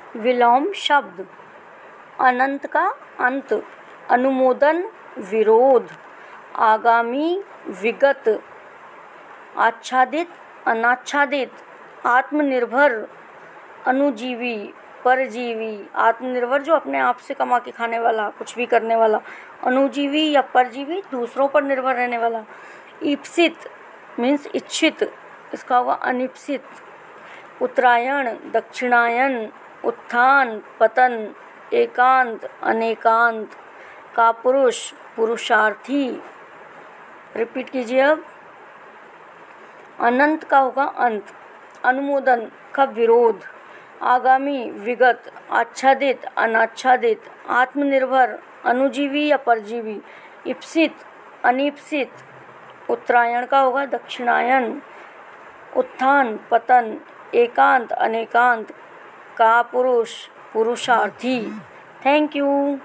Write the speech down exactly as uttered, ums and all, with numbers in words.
विलोम शब्द। अनंत का अंत, अनुमोदन विरोध, आगामी विगत, आच्छादित अनाच्छादित, आत्मनिर्भर अनुजीवी परजीवी। आत्मनिर्भर जो अपने आप से कमा के खाने वाला, कुछ भी करने वाला। अनुजीवी या परजीवी दूसरों पर निर्भर रहने वाला। ईप्सित मीन्स इच्छित, इसका होगा अनिप्सित। उत्तरायण दक्षिणायन, उत्थान पतन, एकांत अनेकांत, कापुरुष पुरुषार्थी। रिपीट कीजिए अब। अनंत का होगा अंत, अनुमोदन का विरोध, आगामी विगत, आच्छादित अनाच्छादित, आत्मनिर्भर अनुजीवी या परजीवी, इप्सित अनिप्सित। उत्तरायण का होगा दक्षिणायन, उत्थान पतन, एकांत अनेकांत, कापुरुष पुरुषार्थी। Thank you.